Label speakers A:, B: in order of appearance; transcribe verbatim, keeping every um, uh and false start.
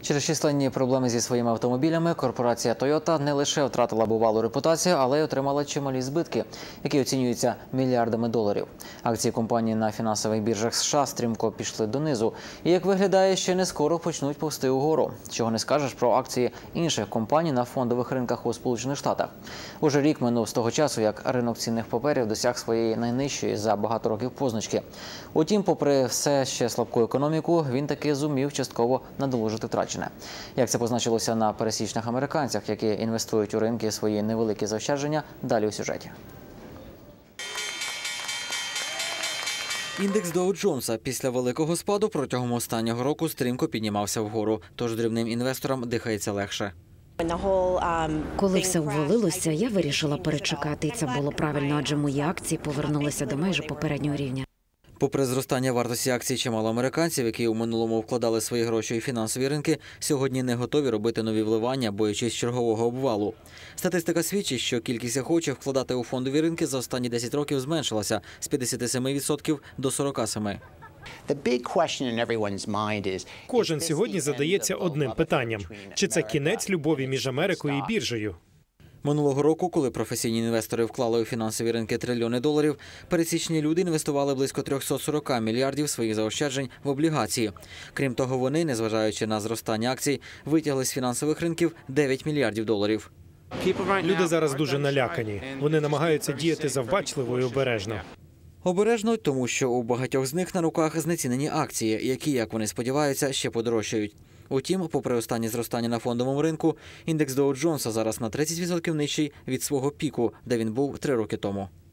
A: Через численні проблеми зі своїми автомобілями корпорація Toyota не лише втратила бувалу репутацію, але й отримала чималі збитки, які оцінюються мільярдами доларів. Акції компанії на фінансових біржах США стрімко пішли донизу. І, як виглядає, ще не скоро почнуть повсти угору. Чого не скажеш про акції інших компаній на фондових ринках у Сполучених Штатах. Уже рік минув з того часу, як ринок цінних паперів досяг своєї найнижчої за багато років позначки. Утім, попри все ще слабку економіку, він таки зумів частково надолужити втрачене. Як це позначилося на пересічних американцях, які інвестують у ринки свої невеликі заощадження, далі у сюжеті. Індекс Доу Джонса після великого спаду протягом останнього року стрімко піднімався вгору, тож дрібним інвесторам дихається легше.
B: Коли все обвалилося, я вирішила перечекати, і це було правильно, адже мої акції повернулися до майже попереднього рівня.
A: Попри зростання вартості акцій, чимало американців, які у минулому вкладали свої гроші у фінансові ринки, сьогодні не готові робити нові вливання, боячись чергового обвалу. Статистика свідчить, що кількість охочих вкладати у фондові ринки за останні десять років зменшилася з п'ятдесят сім відсотків до сорок сім відсотків.
C: Кожен сьогодні задається одним питанням – чи це кінець любові між Америкою і біржею?
A: Минулого року, коли професійні інвестори вклали у фінансові ринки трильйони доларів, пересічні люди інвестували близько триста сорок мільярдів своїх заощаджень в облігації. Крім того, вони, незважаючи на зростання акцій, витягли з фінансових ринків дев'ять мільярдів доларів.
C: Люди зараз дуже налякані. Вони намагаються діяти завбачливо і обережно.
A: Обережно, тому що у багатьох з них на руках знецінені акції, які, як вони сподіваються, ще подорожчають. Утім, попри останнє зростання на фондовому ринку, індекс Доу Джонса зараз на тридцять відсотків нижчий від свого піку, де він був три роки тому.